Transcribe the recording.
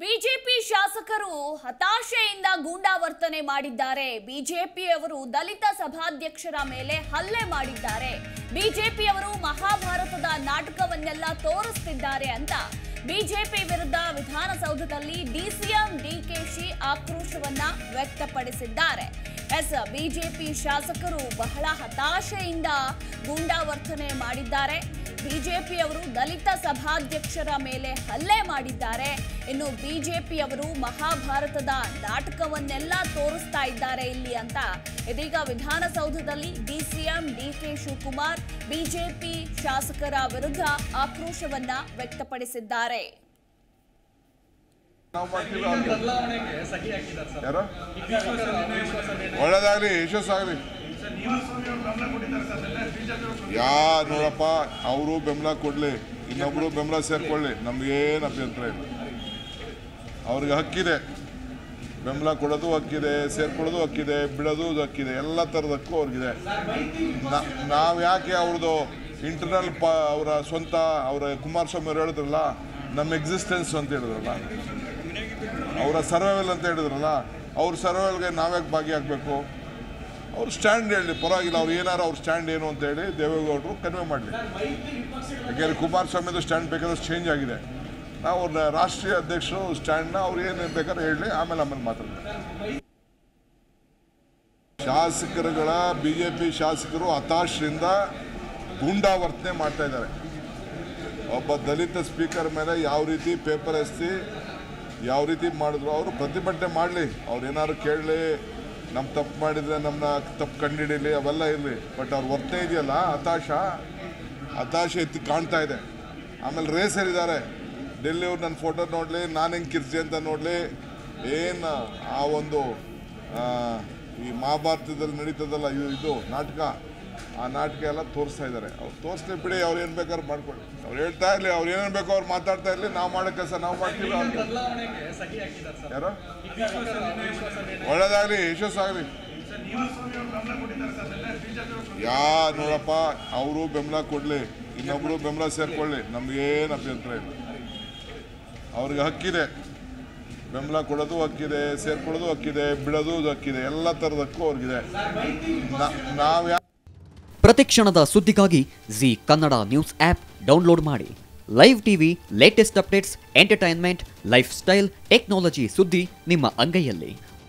BJP ಶಾಸಕರು ಹತಾಶೆಯಿಂದ ಗೂಂಡಾವರ್ತನೆ ಮಾಡಿದ್ದಾರೆ. ಬಿಜೆಪಿಯವರು ದಲಿತ ಸಭಾಧ್ಯಕ್ಷರ ಮೇಲೆ ಹಲ್ಲೆ ಮಾಡಿದ್ದಾರೆ. ಬಿಜೆಪಿಯವರು ಮಹಾಭಾರತದ ನಾಟಕವನ್ನೆಲ್ಲ ತೋರಿಸುತ್ತಿದ್ದಾರೆ ಅಂತ ಬಿಜೆಪಿ ವಿರುದ್ಧ ವಿಧಾನಸೌಧದಲ್ಲಿ ಡಿಸಿಎಂ ಡಿಕೆಶಿ ಆಕ್ರೋಶವನ್ನ ವ್ಯಕ್ತಪಡಿಸಿದ್ದಾರೆ. ಬಿಜೆಪಿ ಶಾಸಕರು ಬಹಳ ಹತಾಶೆಯಿಂದ ಗೂಂಡಾವರ್ತನೆ ಮಾಡಿದ್ದಾರೆ. ಬಿಜೆಪಿಯವರು ದಲಿತ ಸಭಾಧ್ಯಕ್ಷರ ಮೇಲೆ ಹಲ್ಲೆ ಮಾಡಿದ್ದಾರೆ. ಇನ್ನು ಬಿಜೆಪಿಯವರು ಮಹಾಭಾರತದ ನಾಟಕವನ್ನೆಲ್ಲ ತೋರಿಸ್ತಾ ಇದ್ದಾರೆ ಇಲ್ಲಿ ಅಂತ ಇದೀಗ ವಿಧಾನಸೌಧದಲ್ಲಿ ಡಿಸಿಎಂ ಡಿಕೆ ಶಿವಕುಮಾರ್ ಬಿಜೆಪಿ ಶಾಸಕರ ವಿರುದ್ಧ ಆಕ್ರೋಶವನ್ನ ವ್ಯಕ್ತಪಡಿಸಿದ್ದಾರೆ. ಒಳ್ಳೆದಾಗಲಿ, ಯಶಸ್ಸಾಗಲಿ. ನೋಡಪ್ಪ, ಅವರು ಬೆಂಬಲ ಕೊಡ್ಲಿ, ಇನ್ನೊಬ್ರು ಬೆಂಬಲ ಸೇರ್ಕೊಳ್ಳಿ, ನಮ್ಗೇನು ಅಭ್ಯಂತರ ಇಲ್ಲ. ಅವ್ರಿಗೆ ಹಕ್ಕಿದೆ, ಬೆಂಬಲ ಕೊಡೋದು ಹಕ್ಕಿದೆ, ಸೇರ್ಕೊಳ್ಳೋದು ಹಕ್ಕಿದೆ, ಬಿಡೋದು ಹಕ್ಕಿದೆ, ಎಲ್ಲ ಥರದಕ್ಕೂ ಅವ್ರಿಗಿದೆ. ನಾವು ಯಾಕೆ ಅವ್ರದ್ದು ಇಂಟರ್ನಲ್ ಅವರ ಸ್ವಂತ ಅವರ ಕುಮಾರಸ್ವಾಮಿ ಅವರು ಹೇಳಿದ್ರಲ್ಲ, ನಮ್ಮ ಎಕ್ಸಿಸ್ಟೆನ್ಸ್ ಅಂತ ಹೇಳಿದ್ರಲ್ಲ, ಅವರ ಸರ್ವೈವಲ್ ಅಂತ ಹೇಳಿದ್ರಲ್ಲ, ಅವ್ರ ಸರ್ವೈವಲ್ಗೆ ನಾವ್ಯಾಕೆ ಭಾಗಿಯಾಗಬೇಕು? ಅವ್ರು ಸ್ಟ್ಯಾಂಡ್ ಹೇಳಿ, ಪರವಾಗಿಲ್ಲ, ಅವ್ರು ಏನಾರು ಅವ್ರ ಸ್ಟ್ಯಾಂಡ್ ಏನು ಅಂತ ಹೇಳಿ ದೇವೇಗೌಡರು ಕನ್ವೆ ಮಾಡಲಿ. ಯಾಕೆಂದರೆ ಕುಮಾರಸ್ವಾಮಿದು ಸ್ಟ್ಯಾಂಡ್ ಬೇಕಾದ್ರೆ ಚೇಂಜ್ ಆಗಿದೆ. ನಾವು ಅವ್ರ ರಾಷ್ಟ್ರೀಯ ಅಧ್ಯಕ್ಷರು ಸ್ಟ್ಯಾಂಡ್ನ ಅವ್ರು ಏನು ಬೇಕಾದ್ರೆ ಹೇಳಿ, ಆಮೇಲೆ ಮಾತಾಡ್ತಾರೆ. ಶಾಸಕರುಗಳ ಬಿಜೆಪಿ ಶಾಸಕರು ಹತಾಶರಿಂದ ಗೂಂಡಾವರ್ತನೆ ಮಾಡ್ತಾ ಇದ್ದಾರೆ. ಒಬ್ಬ ದಲಿತ ಸ್ಪೀಕರ್ ಮೇಲೆ ಯಾವ ರೀತಿ ಪೇಪರ್ ಎಸ್ತಿ ಯಾವ ರೀತಿ ಮಾಡಿದ್ರು, ಅವರು ಪ್ರತಿಭಟನೆ ಮಾಡಲಿ, ಅವ್ರು ಏನಾದ್ರು ಕೇಳಲಿ, ನಮ್ಮ ತಪ್ಪು ಮಾಡಿದರೆ ನಮ್ಮನ್ನ ತಪ್ಪು ಕಂಡುಹಿಡೀಲಿ, ಅವೆಲ್ಲ ಇರಲಿ. ಬಟ್ ಅವ್ರು ವರ್ತನೆ ಇದೆಯಲ್ಲ, ಹತಾಶೆ ಎತ್ತಿ ಕಾಣ್ತಾ ಇದೆ. ಆಮೇಲೆ ರೇಸರಿದ್ದಾರೆ, ಡೆಲ್ಲಿಯವ್ರು ನನ್ನ ಫೋಟೋ ನೋಡಲಿ, ನಾನು ಹೆಂಗೆ ಕಿರ್ಚಿ ಅಂತ ನೋಡಲಿ, ಏನು ಆ ಒಂದು ಈ ಮಹಾಭಾರತದಲ್ಲಿ ನಡೀತದಲ್ಲ ಇದು ನಾಟಕ, ಆ ನಾಟಕ ಎಲ್ಲ ತೋರಿಸ್ತಾ ಇದ್ದಾರೆ. ಅವ್ರು ತೋರಿಸ್ಲಿ ಬಿಡಿ, ಅವ್ರು ಏನು ಬೇಕಾದ್ರು ಮಾಡ್ಕೊಳ್ಳಿ, ಅವ್ರು ಹೇಳ್ತಾ ಇರಲಿ, ಅವ್ರು ಏನೇನು ಬೇಕೋ ಅವ್ರು ಮಾತಾಡ್ತಾ ಇರಲಿ, ನಾವು ಮಾಡೋ ಕೆಲಸ ನಾವು ಮಾಡ್ತೀವಿ. ಯಾರು? ಒಳ್ಳೆದಾಗಲಿ, ಯಶಸ್ಸಾಗಲಿ. ನೋಡಪ್ಪ, ಅವರು ಬೆಂಬಲ ಕೊಡಲಿ, ಇನ್ನೊಬ್ರು ಬೆಂಬಲ ಸೇರ್ಕೊಳ್ಳಿ, ನಮ್ಗೇನು ಅಭ್ಯಂತರ ಇಲ್ಲ. ಅವ್ರಿಗೆ ಹಕ್ಕಿದೆ, ಬೆಂಬಲ ಕೊಡೋದು ಹಕ್ಕಿದೆ, ಸೇರ್ಕೊಳ್ಳೋದು ಹಕ್ಕಿದೆ, ಬಿಡೋದು ಹಕ್ಕಿದೆ, ಎಲ್ಲ ಥರದಕ್ಕೂ ಅವ್ರಿಗಿದೆ. ನಾವು ಪ್ರತಿಕ್ಷಣದ ಸುದ್ದಿಗಾಗಿ Zee Kannada news app download ಮಾಡಿ. Live TV, latest updates, entertainment, lifestyle, technology ಸುದ್ದಿ ನಿಮ್ಮ ಅಂಗೈಯಲ್ಲಿ.